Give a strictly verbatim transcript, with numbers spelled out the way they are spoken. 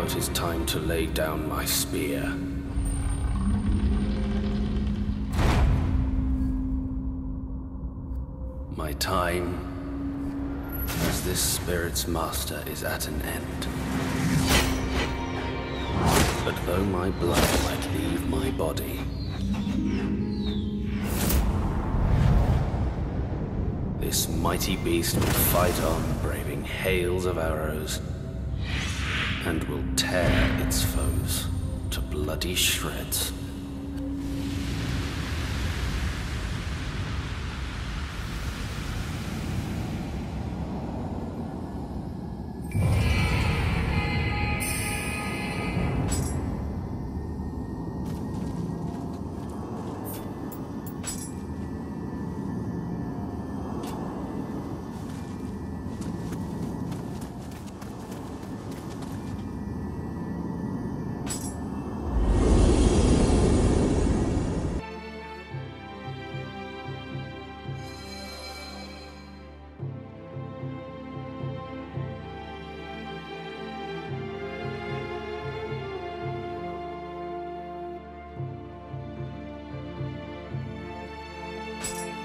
it is time to lay down my spear. My time as this spirit's master is at an end. But though my blood might leave my body, this mighty beast will fight on, braving hails of arrows, and will tear its foes to bloody shreds.